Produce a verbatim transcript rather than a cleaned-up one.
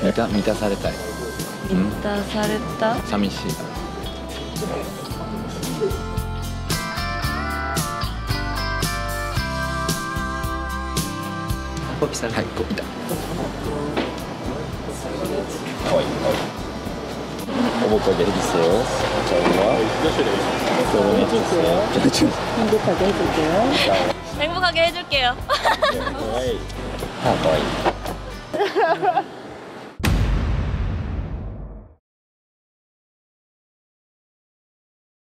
満た満たされたい。 満たされた。 寂しい。 コピさん。 はい、コピだ。 はいはい。오버까지 해주세요. 자, 결혼해주세요. 행복하게 해줄게요. 행복하게 해줄게요. 아, 거의.